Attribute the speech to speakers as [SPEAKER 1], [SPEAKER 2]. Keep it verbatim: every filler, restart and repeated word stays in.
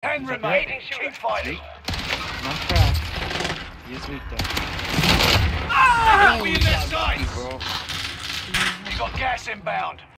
[SPEAKER 1] Ten remaining. Keep fighting.
[SPEAKER 2] Not cracked. He is weak though.
[SPEAKER 1] Ah! We in their sights.
[SPEAKER 2] Bro.
[SPEAKER 1] You got gas inbound.